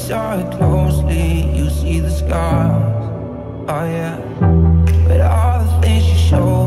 saw it closely, you see the scars. Oh yeah, but all the things you showed